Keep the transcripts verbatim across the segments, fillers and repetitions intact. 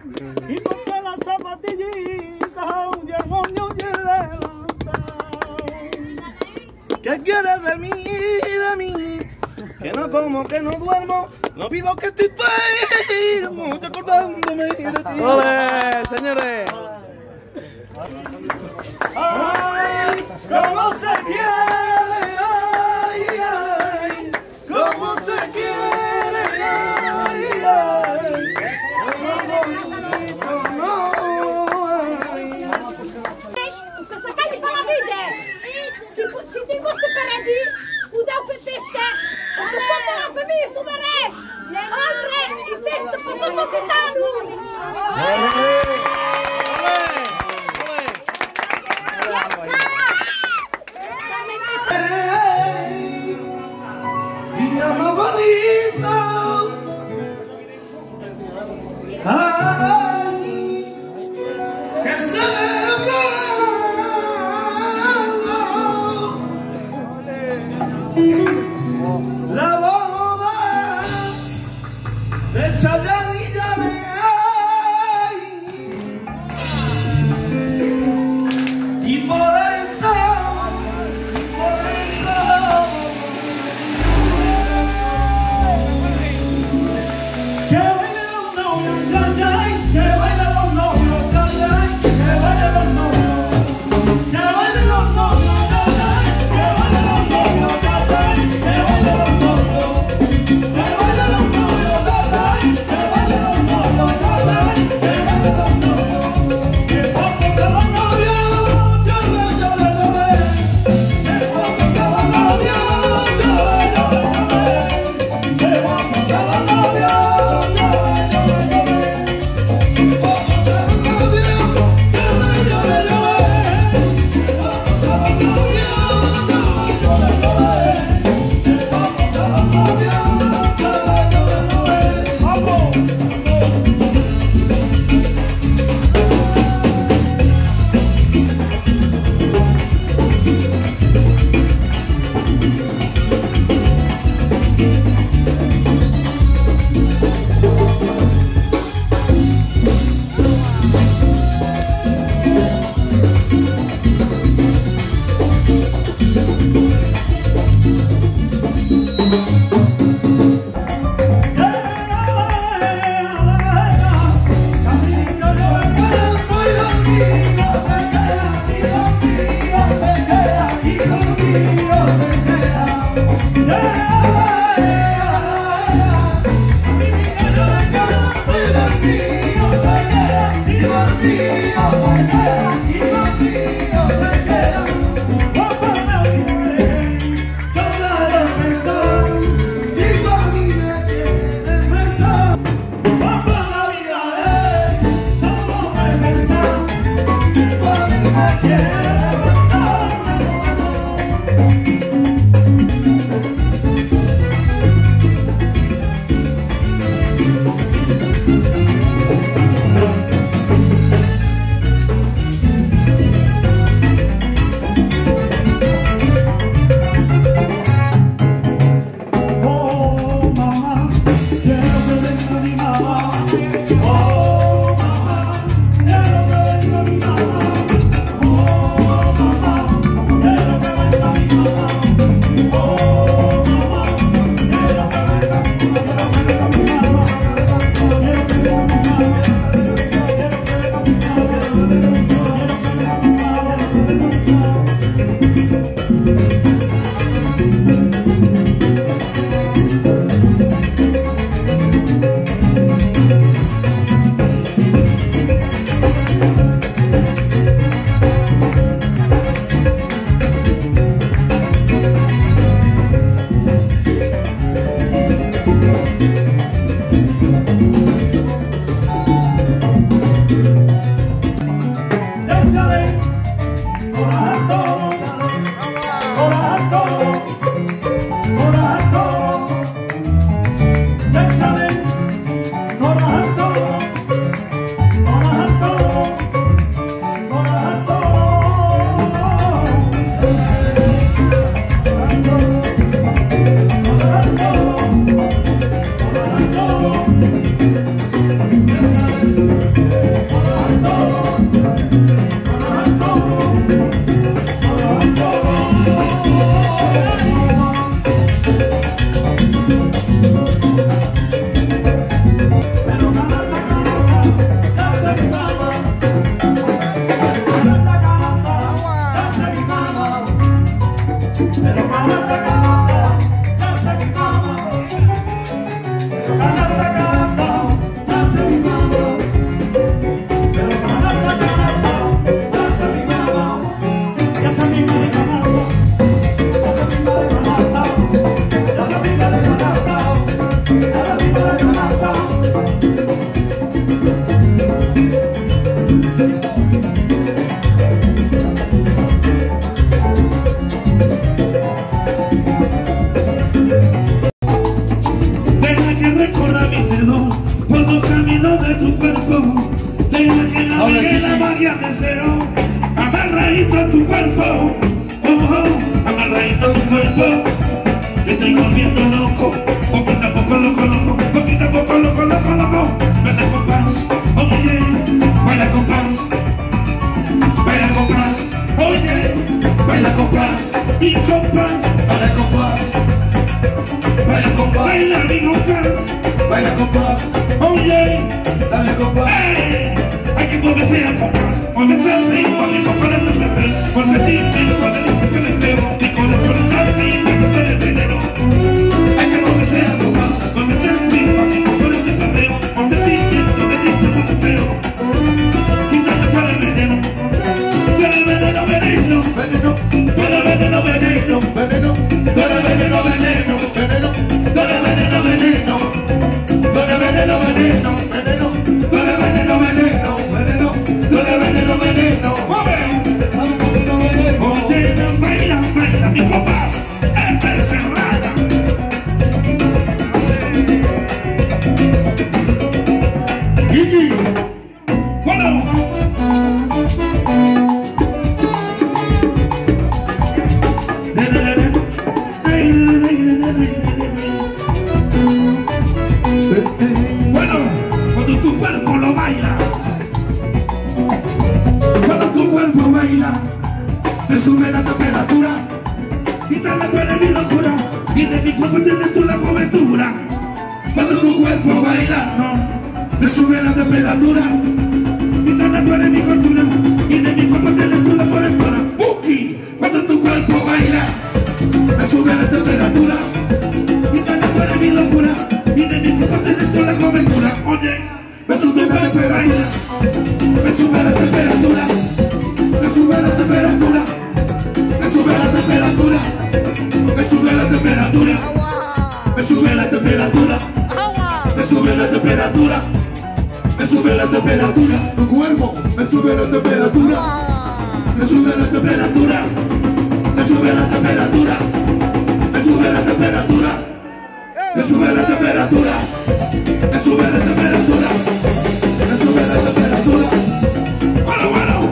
y toca las zapatillitas y el moño y el delantal. ¿Qué quieres de mí, de mí? Que no como, que no duermo, no vivo, que estoy enfermo, estoy acordándome de ti. ¡Ole, señores! ¡Ay, cómo se quiere! ¡Ay, ay! ¡Cómo se quiere! ¡Ay, ay! ¡Cómo bonito, ay! Questa casa per la vita! Se, se ti gusta per ready, udau feteste! Tu conta la famiglia su Maresh! Alre, i feste per tutto il cittadino! Ahora que la magia deseo, amarradito a tu cuerpo, oh, oh, amarradito a tu cuerpo, me estoy volviendo loco, poquito a poco loco, loco, poquito a poco loco, loco, loco, baila con paz, oye, baila con paz, baila con paz, oye, baila con paz, y con paz, baila con paz, baila con paz, baila mi con paz, baila con paz, oye, dale con paz, hey, hay que moverse a compás, moverse al ritmo, ritmo para el bebé, moverse al ritmo para el bebé, con el cebo, y con el soltar, ritmo para el veneno, hay que moverse a compás, moverse al ritmo, ritmo para el bebé, moverse al ritmo, con el ritmo para el cebo, quitando para el veneno, para el veneno, veneno, veneno, para el veneno, veneno, veneno, para el veneno, veneno, veneno, para el veneno, veneno, para el veneno, veneno, veneno, para el veneno, veneno, veneno, para el veneno, veneno, oye, baila, baila, mi copa, esta es cerrada. Gigi, bueno. Bueno, cuando tu cuerpo lo baila, cuando tu cuerpo baila, me sube la temperatura, y te la duele mi locura, y de mi cuerpo tienes tú la cobertura. Cuando tu cuerpo baila, no, me sube la temperatura, y te la duele mi cultura, y de mi cuerpo tienes tú la cobertura. Buki, cuando tu cuerpo baila, me sube la temperatura, y te la duele mi locura, y de mi cuerpo tienes tú la cobertura. Oye, me sube la temperatura, me sube la temperatura, me sube la temperatura, me sube la temperatura, me sube la temperatura, me sube la temperatura, me sube la temperatura, me sube la temperatura, tu cuerpo, me sube la temperatura, me sube la temperatura, me sube la temperatura, me sube la temperatura, me sube la temperatura, me sube la temperatura, me sube la temperatura. Bueno, bueno,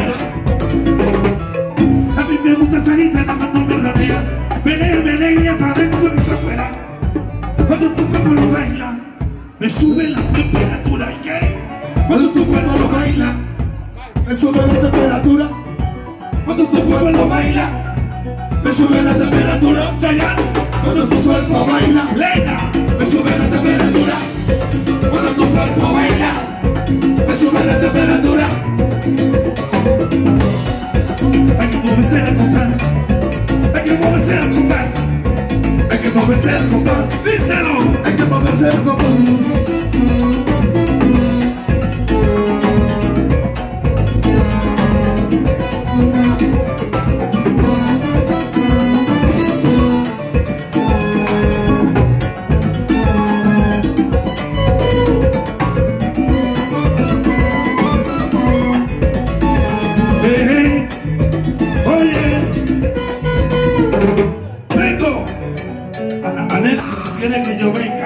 eh. A mí me gusta salir cuando me rodea, venir, venir, para adentro y para afuera. Cuando tu cuerpo lo baila, me sube la temperatura. ¿Y qué? Cuando tu cuerpo lo baila, me sube la temperatura. Cuando tu cuerpo lo baila, me sube la temperatura. Chayanne. Cuando tu cuerpo baila, Lena, me sube la temperatura. Cuando tu cuerpo baila, me sube la temperatura. Hay que moverse al compás, hay que moverse al compás, hay que moverse al compás, díselo, hay que moverse al compás. Quiere que yo venga,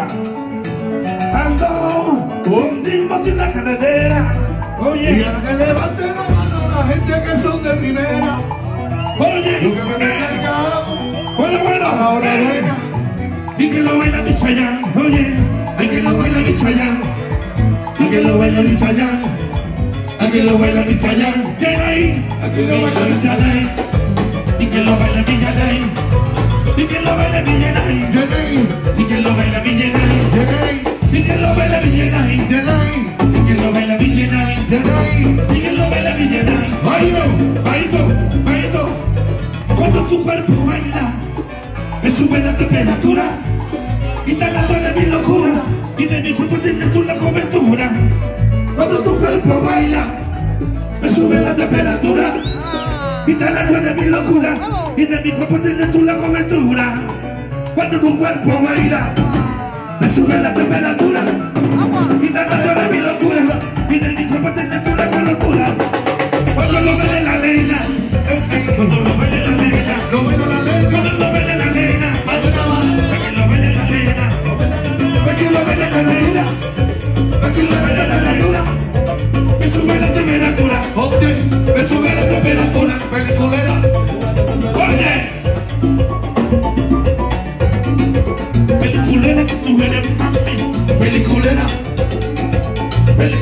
ando un ritmo sin la carretera, oye, y ahora que levante la mano la gente que son de primera, oye, lo que me descarga, bueno, bueno, ahora buena, y que lo baila mi Chayanne, oye, hay que lo baila mi Chayanne, y que lo baila mi Chayanne, aquí lo baila mi Chayanne, llega ahí, aquí lo baila mi Chayanne, y que lo baila mi Chayanne, y que lo baila mi Chayanne, y que lo baila mi Chayanne, y que lo baila mi Chayanne, y que lo baila mi Chayanne, y que lo baila mi Chayanne, bailo, bailo, bailo, cuando tu cuerpo baila, me sube la temperatura, y te la duele mi locura, y de mi cuerpo tienes tú la cobertura. Cuando tu cuerpo baila, me sube la temperatura, y te la duele mi locura, y de mi cuerpo tienes tú la cobertura. Cuando tu cuerpo baila, me sube la temperatura, y te la duele mi locura, y de mi cuerpo tienes tú la cobertura. Cuando lo ve la arena, cuando lo ve la arena, lo baila la ley, cuando lo ve la arena, cuando la aquí lo ve la arena, aquí lo ve la arena, aquí lo ve la arena, me sube la temperatura.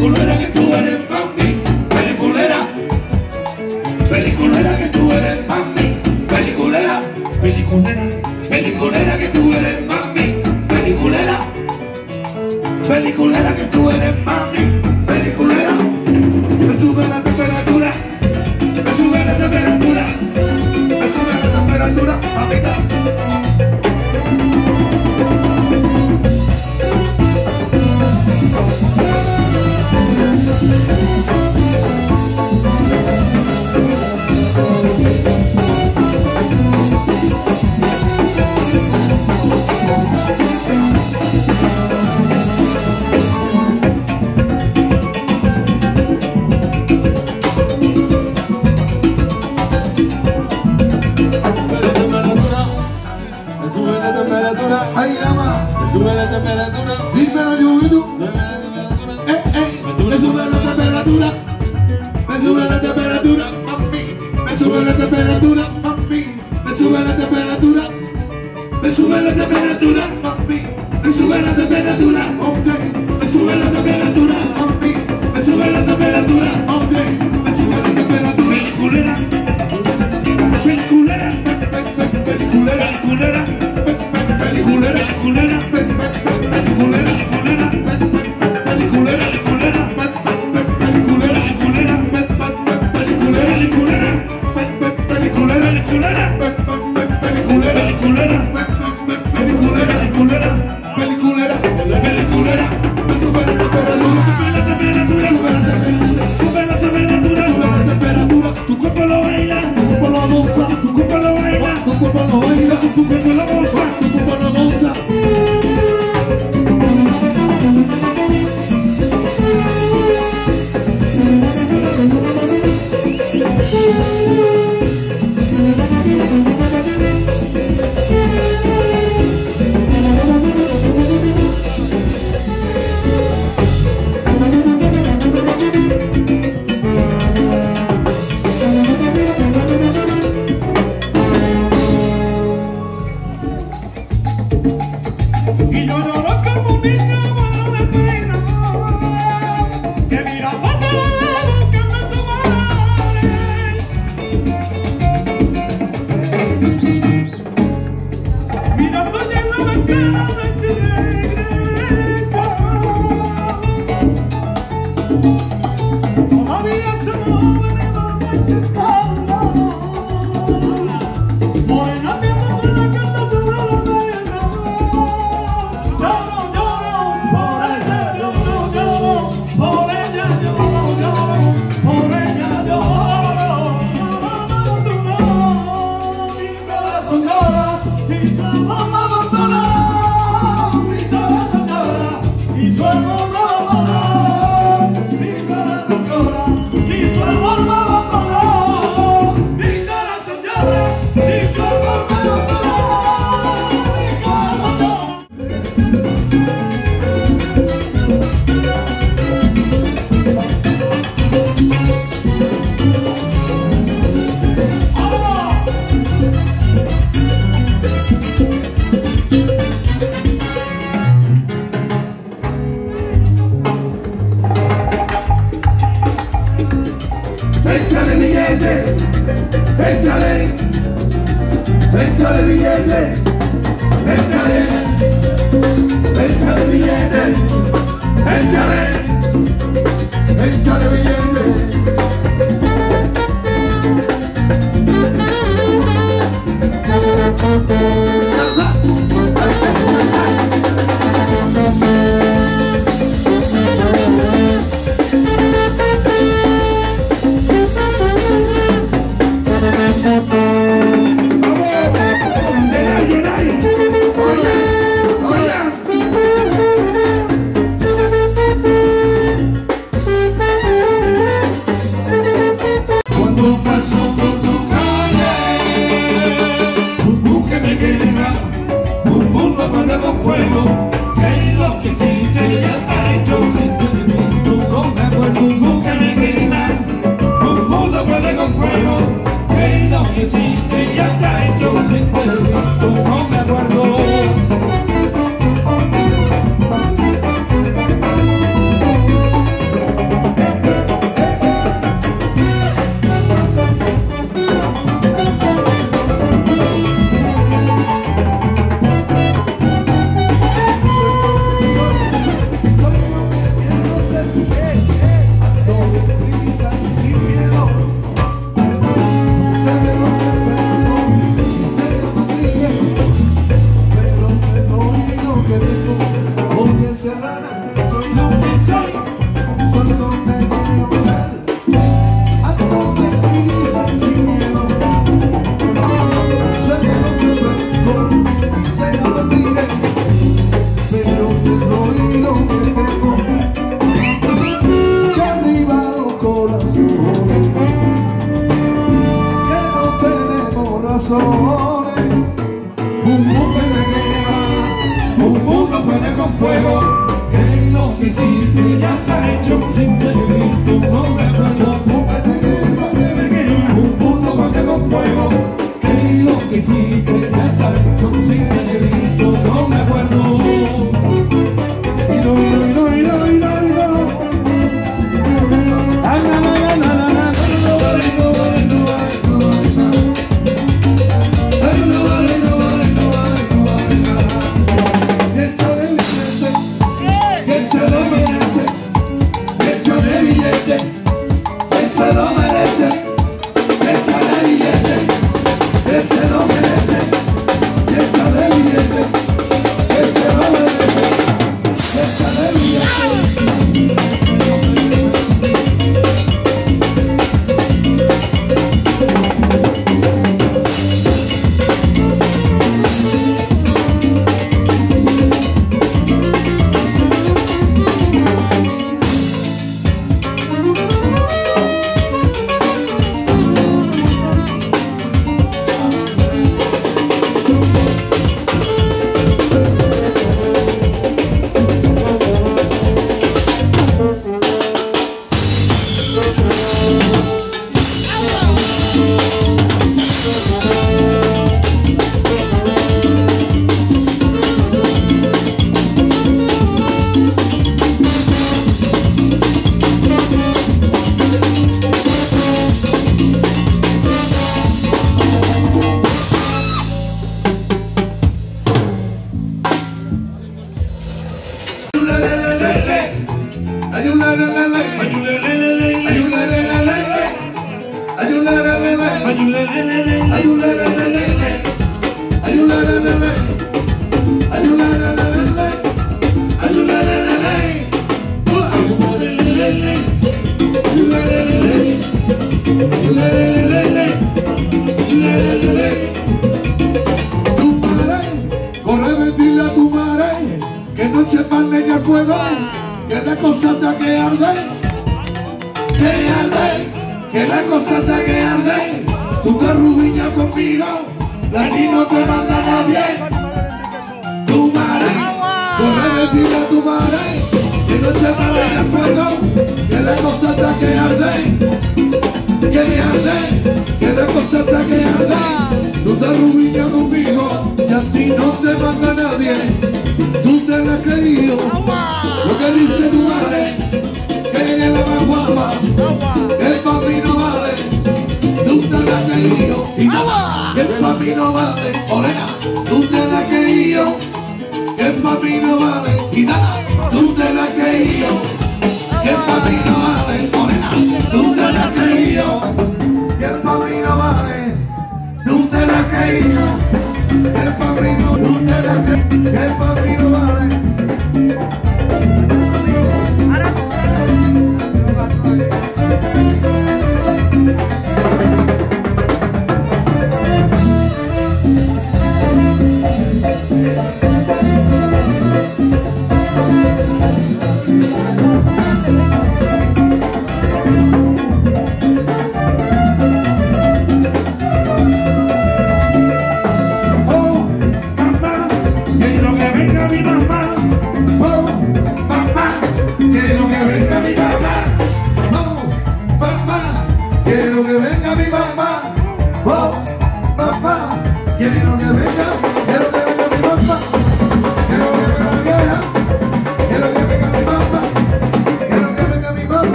Peliculera que tú eres, mami. Peliculera. Peliculera que tú eres, mami. Peliculera. Peliculera. Peliculera que tú eres, mami. Peliculera. Peliculera que tú eres, mami. Peliculera. Me sube la temperatura. Me sube la temperatura. Me sube la temperatura, mamita. Ahí nada más. Me sube la temperatura. Dímelo, Yubito. Eh, eh. Me sube la temperatura. Me sube la temperatura, mami. Me sube la temperatura, mami. Me sube la temperatura. Me sube la temperatura, mami. Me sube la temperatura, ok. Me sube la temperatura, mami. Me sube la temperatura, ok. Me sube la temperatura. Peliculera. Peliculera. Peliculera. Peliculera. Peliculera. Peliculera. Peliculera. Peliculera. Peliculera. Peliculera. Peliculera. Peliculera. Peliculera. Peliculera. Peliculera. Peliculera. Peliculera. Peliculera. Peliculera. Me sube la temperatura. Sube la temperatura. Sube la temperatura. Sube la temperatura. Sube la temperatura. Tu cuerpo lo baila. Tu cuerpo lo goza. Tu cuerpo lo baila. Tu cuerpo lo baila. Tu cuerpo lo goza. Tu cuerpo lo goza. Y yo lloro como un niño muero de pena, que mira cuando la lavo que me tomare. Mirando ya la ventana de su iglesia, todavía se mueve y vamos a intentarlo. Morena mi amor con la carta sobre la mesa. Lloro, lloro, por ella lloro, lloro, por ella lloro, lloro, por ella lloro. Mi corazón llora, si tu amor me abandonó. Mi corazón llora, si su amor me abandonó. Mi corazón llora, si su amor me abandonó. Mi corazón llora, si su amor me abandonó. Mi corazón llora. Échale billete, échale, échale billete, échale, échale billete, échale, échale billete. corazones. Un mundo de guerra, un mundo puede con fuego. Que lo que hiciste ya está hecho sin que he visto. No me acuerdo, un mundo de guerra, un mundo puede con fuego. Que lo que hiciste ya está hecho sin que he visto. No me acuerdo. Y no, y no, y no, y no, y no. Ah, na, na, na, na, na, na.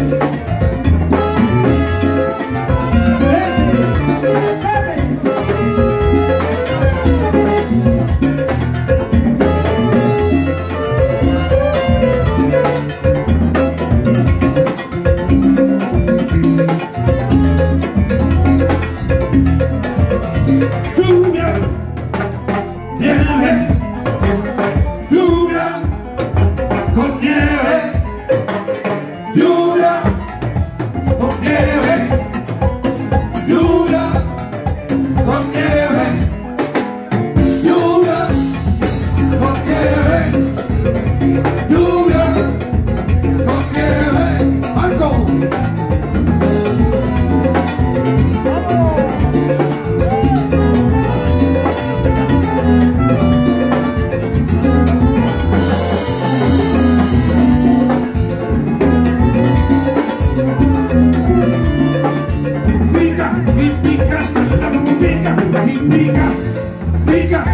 Hey!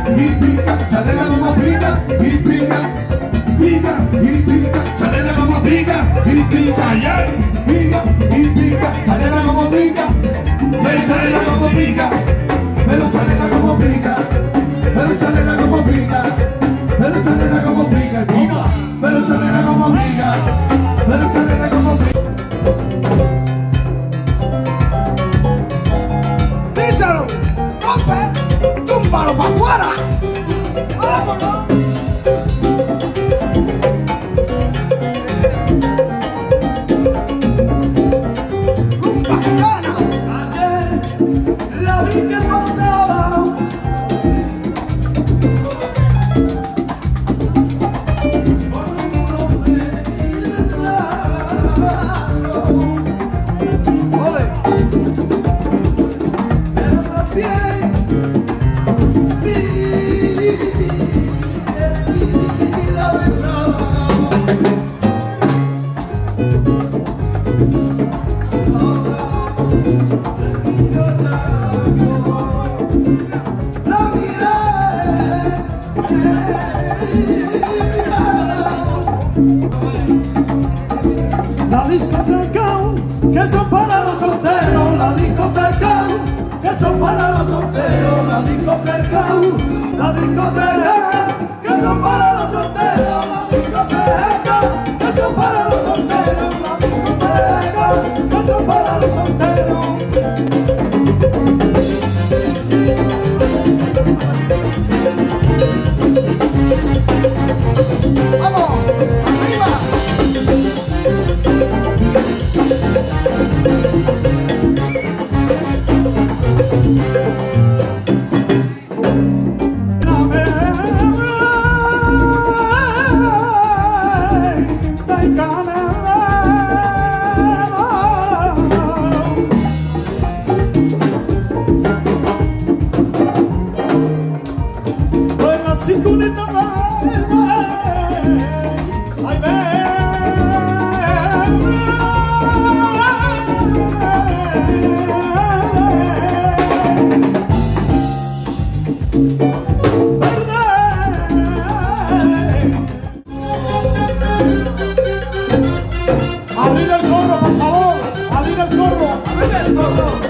y pica, chanela como pica, y pica, pica, y pica, chanela como pica, y pica, ya, pica, y pica, chanela como pica, pero chanela como pica, pero chanela como pica, pero chanela como pica, pero chanela como pica, pero chanela como pica, pero chanela como pica. ¡Díselo! ¡Rompe! ¡Túmbalo para afuera! ¡Vámonos! ¡Rumba gitana! Ayer la vi que pasaba con un hombre detrás. ¡Ole! Pero también vi y la besaba. Ahora se miró la miré, la discoteca que son para los solteros, la discoteca que son para los solteros, la discoteca, la discoteca que son para los solteros, la discoteca que son para los solteros, la discoteca que son para los solteros. ¡Vamos! ¡Arriba! ¡Abrir el gorro, por favor! ¡Abrir el gorro! ¡Abrir el gorro!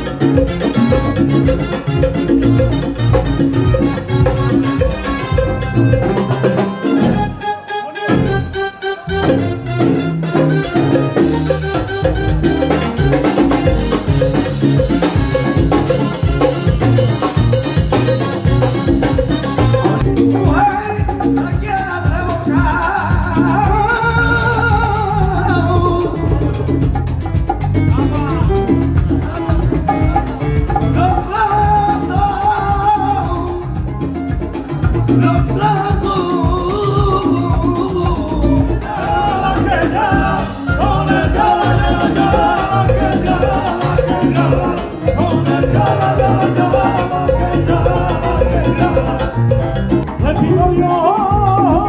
Le pido yo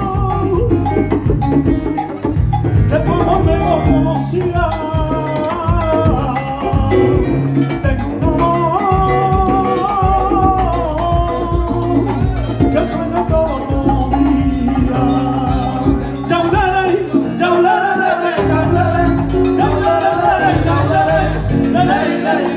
que como me lo conocía, tengo un amor que sueño todos los días. Yaularé, yaularé, yaularé, yaularé, yaularé, yaularé,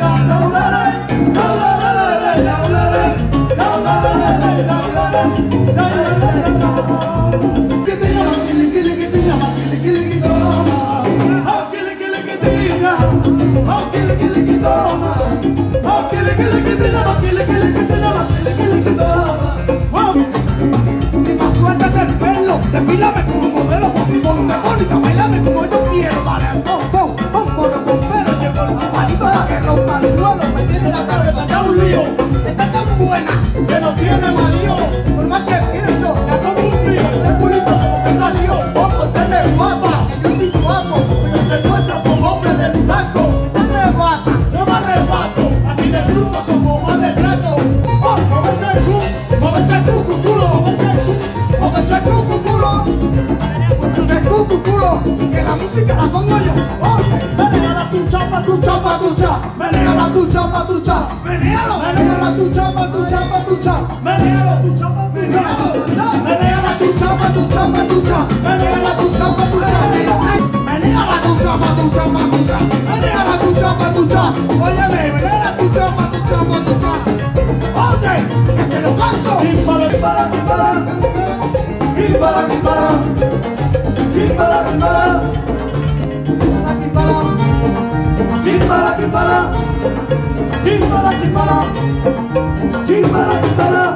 desfílame como modelo, ponte bonita, bailame como yo quiero, vale, pom, pom, pom, pom, pom, pero llevo el palito para que rompa el suelo, me tiene la cabeza ya un lío, está tan buena que no tiene marido, por más que pienso, ya como un lío, ese culito como que salió, poco te de guapa, que yo estoy guapo, pero se muestra como hombre del saco, si te arrebata, yo me arrebato, aquí de grupo somos más de trato, oh, móvese el culo, móvese el culo, móvese el culo, móvese el culo, culo, que la música la pongo yo. Oye, menea la tucha pa tucha pa tucha, menea la tucha pa tucha, menealo, menea la tucha pa tucha pa tucha. Menéala tu chapa, menéala tu chapa, tu chapa, tu chapa, menéala tu chapa, tu chapa, menéala tu chapa, tu chapa, tu chapa, menéala tu chapa, tu chapa, óyeme, menéala tu chapa, tu chapa, tu chapa, oye, que te lo canto. Kimbala, kimbala, kimbala, kimbala, kimbala, kimbala, kimbala, kimbala, kimbala, kimbala, kimbala, kimbala, kimbala, kimbala,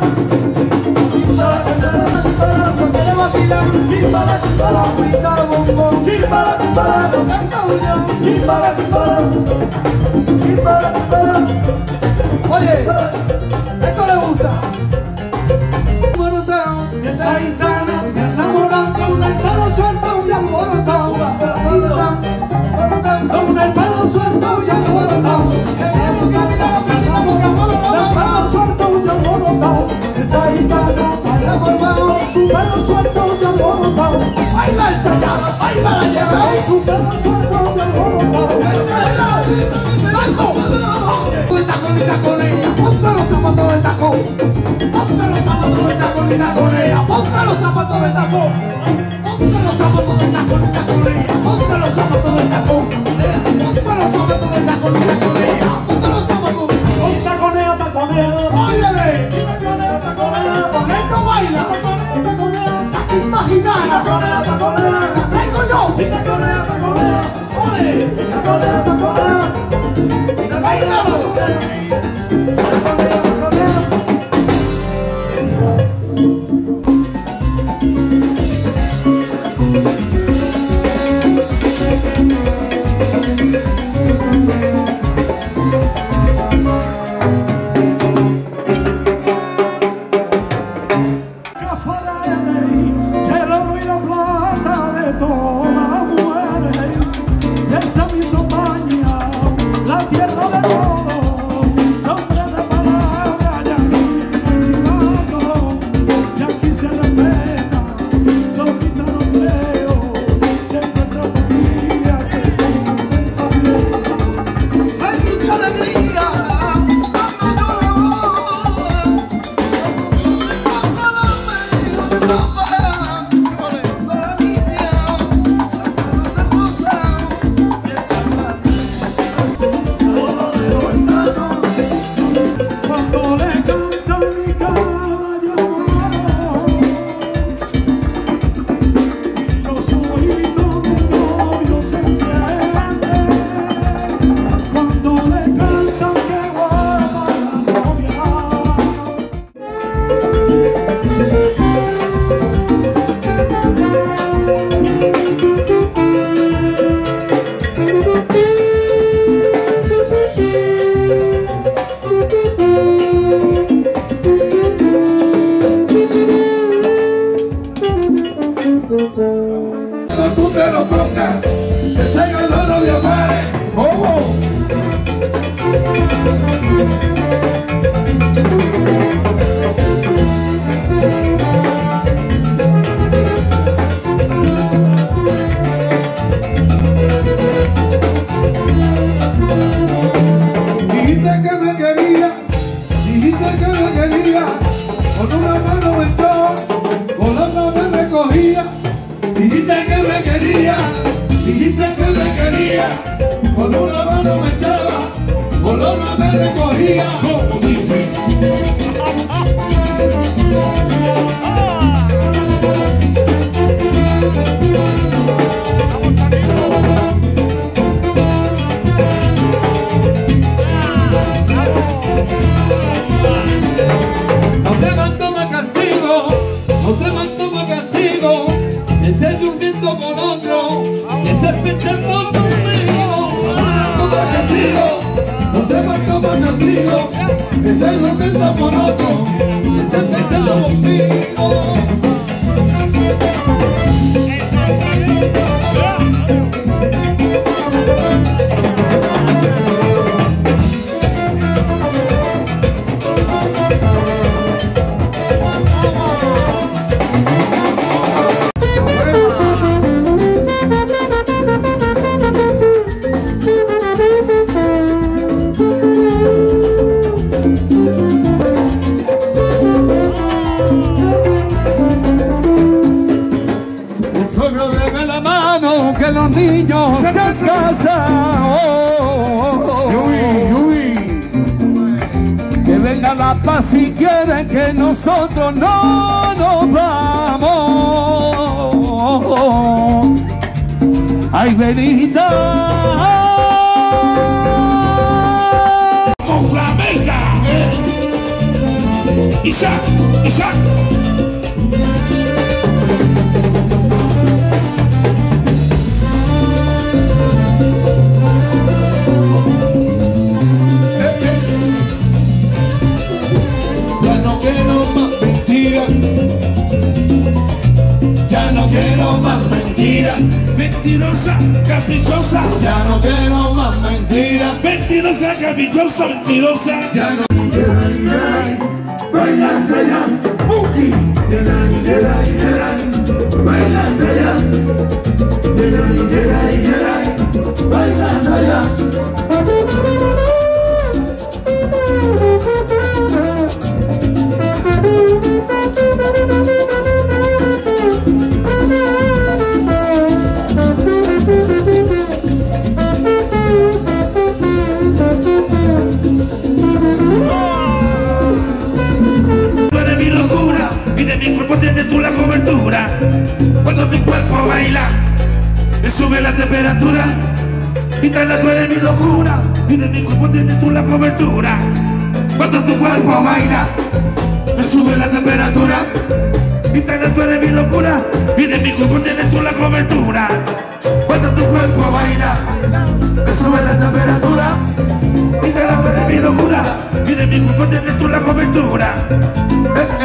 kimbala, porque le vacilan, kimbala, kimbala, brinda bombón, kimbala, kimbala, lo canta Julián, kimbala, kimbala, kimbala, kimbala. Oye, esto le gusta. Esa gitana me enamora con el pelo suelto y alborotado. Con el pelo suelto y alborotado. Esa gitana me enamora con el pelo suelto y alborotado. Esa gitana baila formado, su pelo suelto y alborotado. Baila el chayano, baila la lleva, su pelo suelto y alborotado. ¡Tanto! De tacón y taconea, ponte los zapatos de tacón. Ponte los zapatos de tacón y taconea, ponte los zapatos de tacón. Ponte los zapatos de tacón y taconea, ponte los zapatos de tacón. Ponte los zapatos de tacón y taconea, ponte los zapatos de tacón. Taconea, taconea, ¡Óyeme! taconea, taconea, Con esto baila, la quinta gitana, taconea, taconea, la traigo yo. taconea, taconea, ¡Ole! taconea, taconea, ¡Bailalo! Tú te lo pongas, que tenga el oro de amar. ¿Cómo? Dijiste que me quería, dijiste que me quería, con una mano me echaba, con la otra me recogía. Dijiste que me quería, dijiste que me quería, con una mano me echaba, con la otra me recogía. ¿Cómo dice? No te mando más castigo, no te mando más castigo, que estés durmiendo con otro, que estés pensando conmigo. No te mando más castigo, no te mando más castigo, que estés durmiendo con otro, que estés pensando conmigo. casa. Que venga la paz si quieren, que nosotros no nos vamos. Ay, Benita. Con flamenca. Isaac, Isaac. Ya no quiero más mentiras. Ya no quiero más mentiras. Mentirosa, caprichosa. Ya no quiero más mentiras. Mentirosa, caprichosa, mentirosa. Ya no. Baila estrella, Buki. Baila estrella. Baila estrella. Y de mi cuerpo tienes tú la cobertura. Cuando mi cuerpo baila, me sube la temperatura. Y te la tú eres mi locura. Y de mi cuerpo tienes tú la cobertura. Cuando tu cuerpo baila, me sube la temperatura. Y te la tú eres mi locura. Y de mi cuerpo tienes tú la cobertura. Cuando tu cuerpo baila, me sube la temperatura. Y te la tú eres mi locura. Y de mi cuerpo tienes tú la cobertura. Eh, eh.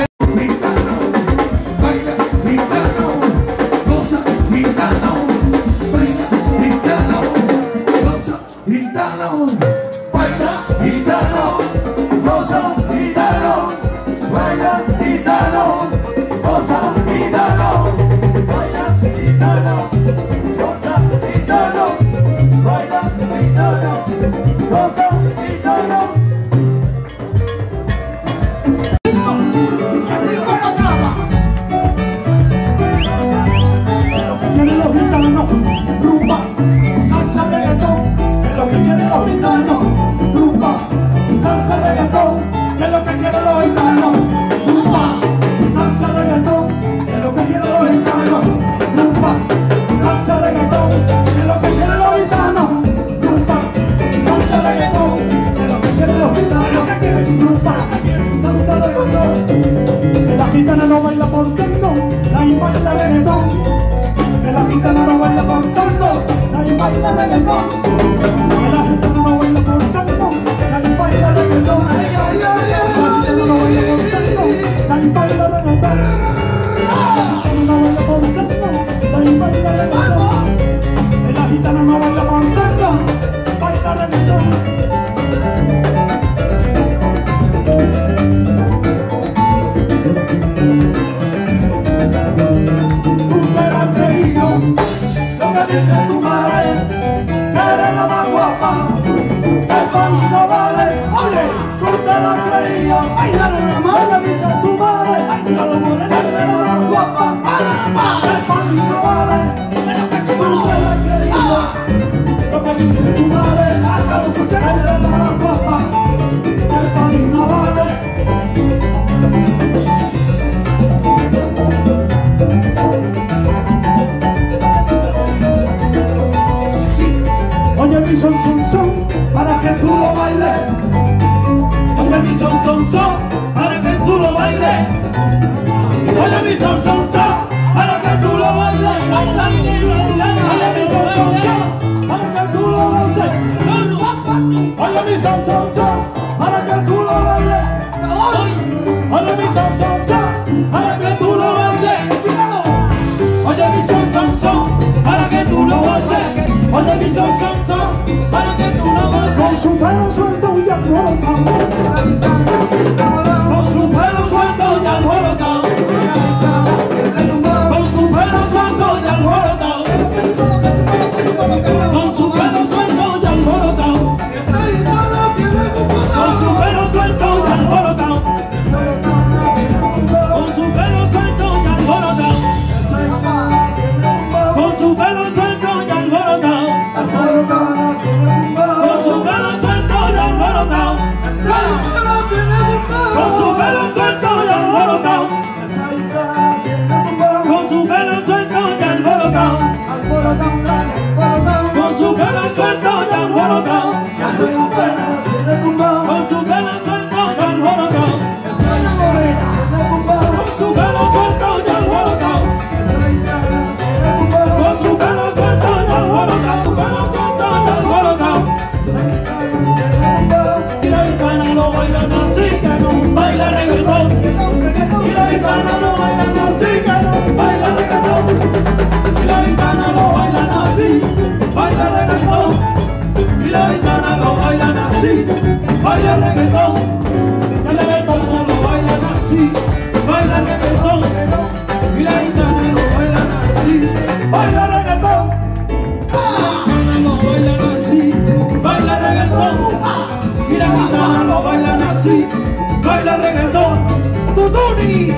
Con su pelo suelto y alborotado. Con su pelo suelto y alborotado, con su pelo suelto y alborotado, con su pelo suelto y alborotado, con su pelo suelto y alborotado, con su pelo suelto y alborotado, con su pelo suelto y alborotado, pelo suelto y alborotado. Y la gitana lo bailan así, que no baila reggaetón. Y la gitana lo bailan así, que no baila reggaetón. Y la gitana lo bailan así, baila reggaetón. Y la gitana lo bailan así, baila reggaetón. Y la gitana lo bailan así, baila reggaetón. Y la gitana lo bailan así, baila reggaetón. Baila reggaetón, y la gitana lo bailan así, baila reggaetón, Tutuni.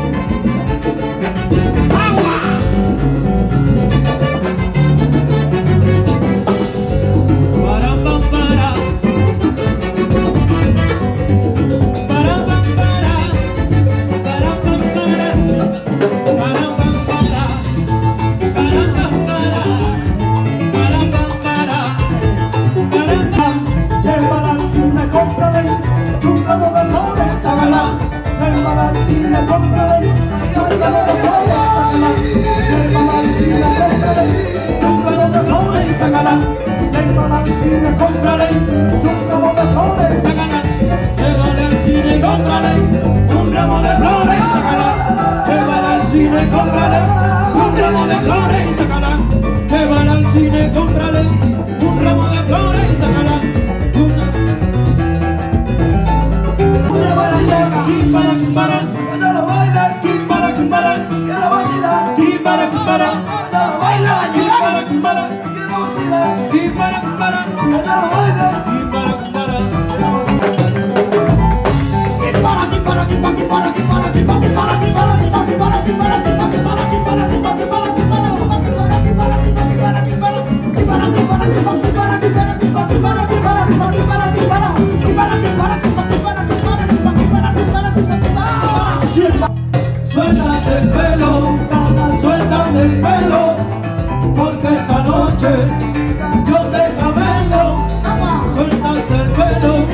¡Agua! Para pam para, para pam para, para pam para, para pam para, para pam para, para pam para. Llévala al cine, cómprale un ramo de flores, sácala. Llévala al cine, cómprale un ramo de flores, sácala. Llévala al cine, cómprale un ramo de flores, sácala. Llévala al cine, cómprale un ramo de flores, sácala. Llévala al cine, cómprale un ramo de flores, sácala. Llévala al cine, cómprale un ramo de flores, sácala. Llévala al cine, cómprale un ramo de flores, sácala. Kimbara, kimbara, ella lo baila. Kimbara, kimbara, ella lo vacila. Kimbara, kimbara, ella lo baila. Kimbara, kimbara, ella lo vacila. Kimbara, kimbara, ella lo baila. Kimbara, kimbara, kimbara, kimbara, kimbara, kimbara, kimbara, kimbara, kimbara, kimbara, kimbara, kimbara, kimbara, kimbara, suéltate el pelo, suéltate el pelo, porque esta noche yo te cabello. Suéltate el pelo,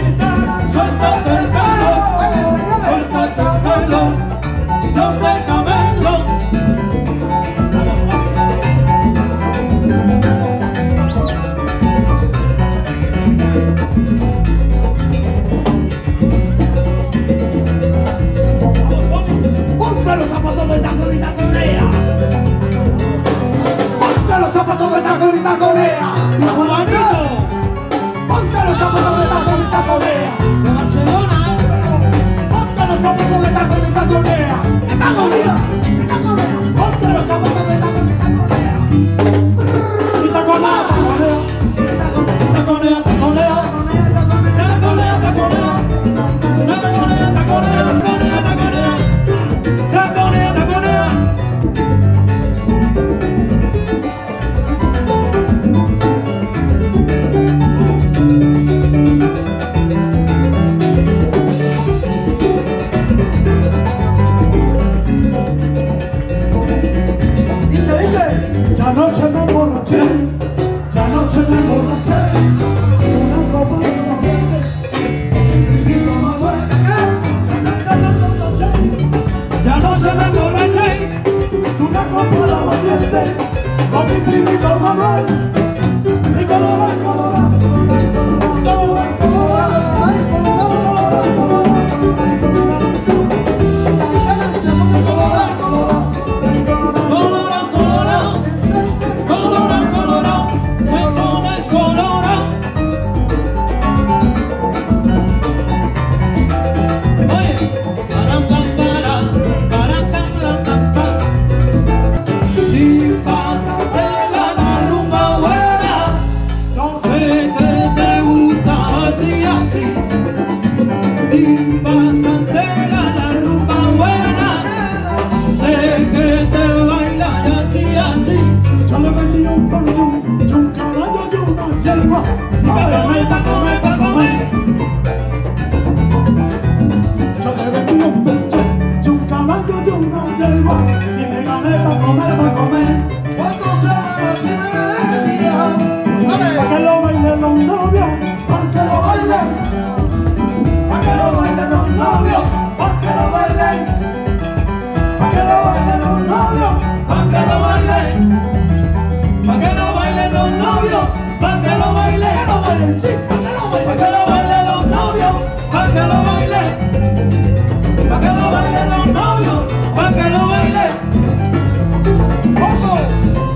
pa' que lo baile, pa' que lo baile los novios, pa' que lo baile. ¡Ojo!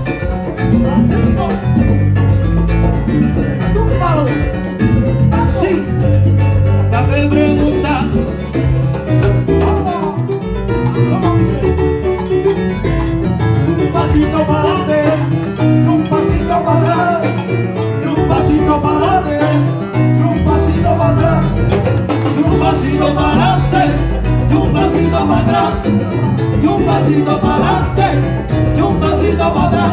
¡Túmbalo! Sí, pa' que pregunta. ¿Cómo dice? Un pasito para adelante, un pasito para atrás, un pasito para adelante, un pasito para atrás, un pasito para adelante, un pasito para atrás, un pasito para adelante, un pasito para atrás.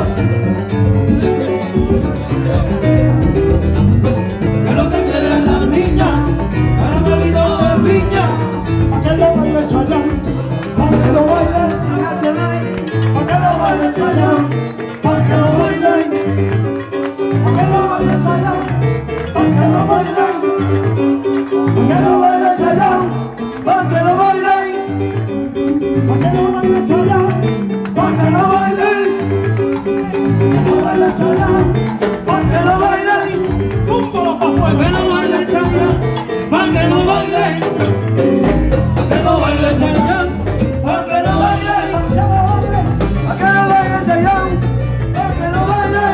¿Qué es lo que quieren las niñas? Caramelito de piña, pa' que lo baile Chayanne, pa' que lo baile, pa' que lo baile Chayanne, pa' que lo baile, pa' que lo baile Chayanne, pa' que lo baile, pa' que lo baile Chayanne, pa' que lo baile, pa' que lo baile Chayanne, pa' que lo baile, pa' que lo baile Chayanne, pa' que lo baile, tumbo pa' fuera, que lo baile Chayanne, pa' que lo baile, pa' que lo baile Chayanne, pa' que lo baile, pa' que lo baile Chayanne, pa' que lo baile,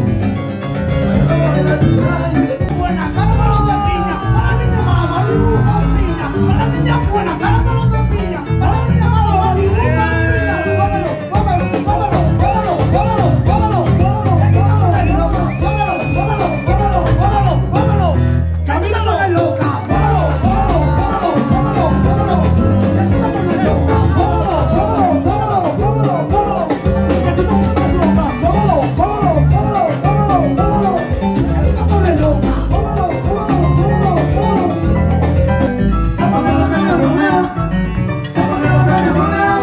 buena caramelo de piña, para la niña mala, dibuja piña, para la niña buena caramelo de piña, para la niña mala, dibuja piña, cómelo, cómelo, cómelo, cómelo, cómelo, cómelo, cómelo, cómelo, cómelo, cómelo, cómelo, cómelo, camina no es loca, cómelo, cómelo, cómelo, cómelo, camina no es loca, cómelo, cómelo, cómelo, cómelo, que tú no estás loca, cómelo, cómelo, cómelo, cómelo, cómelo, camina no es loca, cómelo, cómelo, cómelo, cómelo. Zapanera que me ronea, zapanera que me ronea,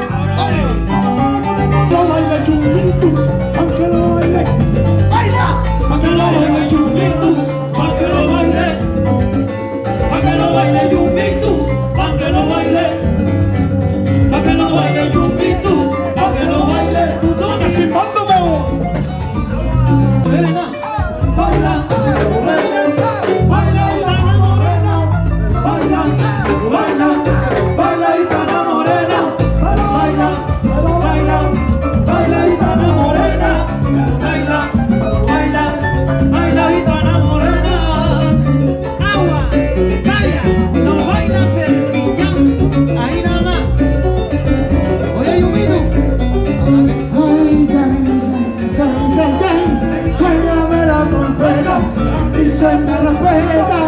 lo baile chunguitos, aunque lo baile, baila, pa' que lo baile chunguitos, pa' que lo baile, pa' que lo baile chunguitos, pa' que lo baile, pa' que lo baile chunguitos, pa' que lo baile, tú estás chimbándome. Morena, baila, baila, baila gitana morena, baila, baila, baila gitana morena, baila, baila, baila gitana morena, baila, baila, baila gitana morena. Agua, calla, no baila perpiñán, ahí nada más. Oye, Yumito, ay, ay, ay, ay, ay, suéname la trompeta, y se me respeta.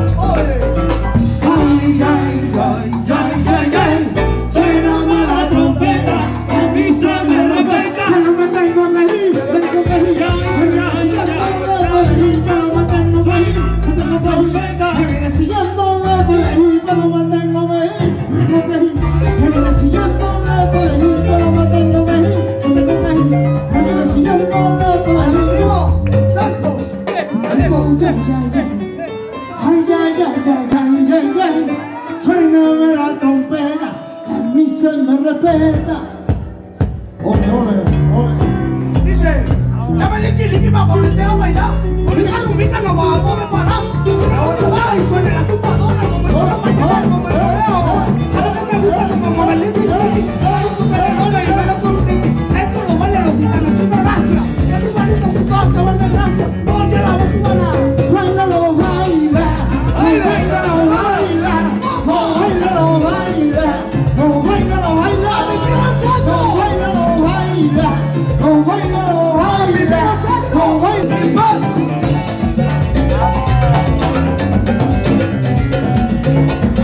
Ay, ay, ay, ay, ay, ay, suéname la trompeta, a mí se me respeta. Yo no me tengo que ir, me tengo que ir, ya, ya, ya, ya, pero me tengo que ir, me tengo que ir. Me viene siguiendo lejos de ir, pero me tengo que ir, me tengo que ir. Me viene siguiendo lejos de ir, pero me tengo que ir, me tengo que ir. Me viene siguiendo lejos de ir. ¡Santos! Ay, ay, ay, ay, ay, ay, ay, suéname la trompeta, que a mí se me respeta. Ole, ole, ole. Dice, dame liqui, liqui, pa' ponerte a bailar. Ahorita Lumita no va a poder parar. Y si no te va y suene la tumbadora, como el toro mañana, como el toreo. Ahora que me gusta como mueve el liqui, liqui. Ahora con tu peredora y me lo complique. Esto lo baila los gitanos, chino, gracias. Y a tu manito junto a saber de gracia. Oye la voz humana. Bailalo, baila, ay, bailalo, baila, no, bailalo, baila, no, bailalo, baila, no, bailalo, baila, no, bailalo, baila, no, bailalo, baila.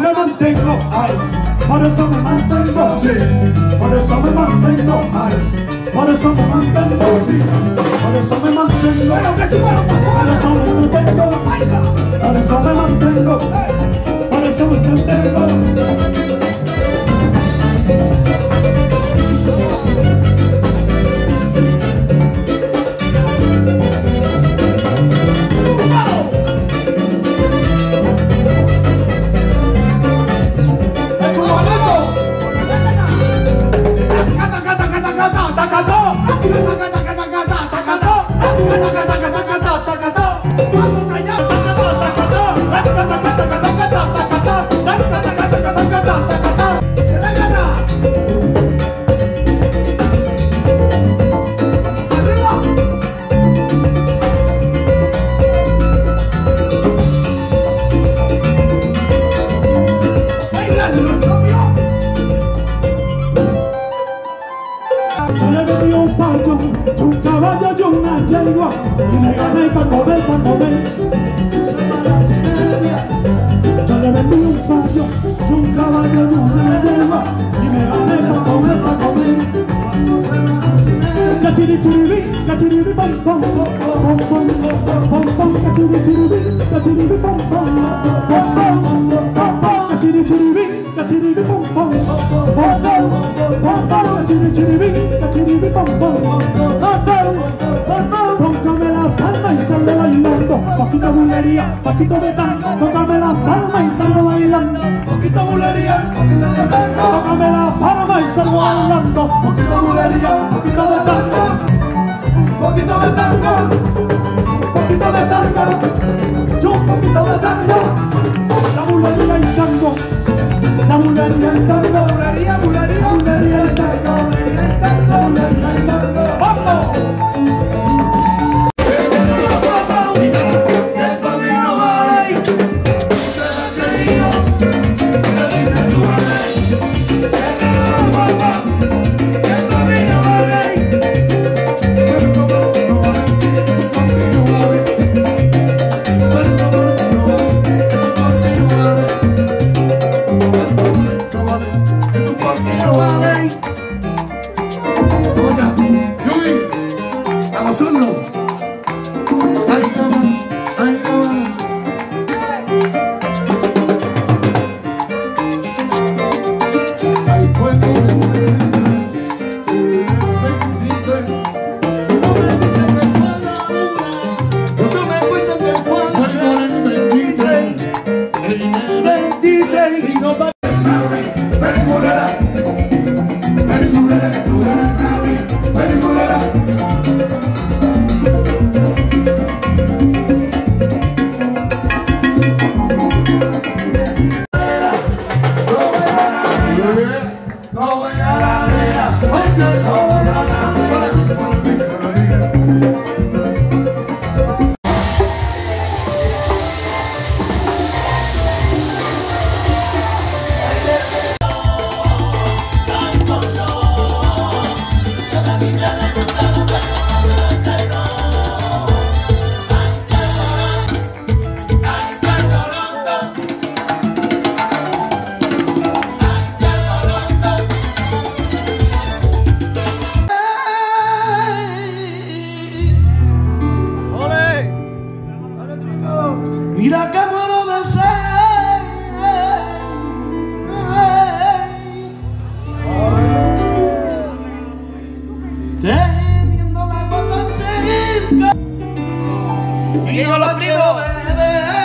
me mantengo, ay, por eso me mantengo, sí, por eso me mantengo, ay, por eso me mantengo, sí, por eso me mantengo, bueno, que por eso me mantengo, por eso me mantengo, por eso me mantengo. Un caballo y una yegua y me gané pa' comer, pa' comer. Yo le vendí un payo y un caballo y una yegua y me gané pa' comer, pa' comer. Cachiri chiribi, cachiribi pom pom, pom pom, pom pom, cachiri chiribi, cachiribi pom pom, pom pom, pom pom, cachiri chiribi, cachiribi pom pom, pom pom, pom pom, cachiri chiribi, cachiribi pom pom, pom pom. Tócame la palma y salgo bailando, poquito bulería, poquito de tango. Tócame la palma y salgo bailando, poquito bulería, poquito de tango. Tócame la palma y salgo bailando, poquito bulería, poquito de tango. Poquito de tango, poquito de tango, yo un poquito de tango. La bulería y tango, la bulería y tango, bulería, bulería, bulería y tango, bulería y tango, bulería y tango. ¡Vamos! Mira que muero de sed, teniendo la boca cerca y no la pido beber.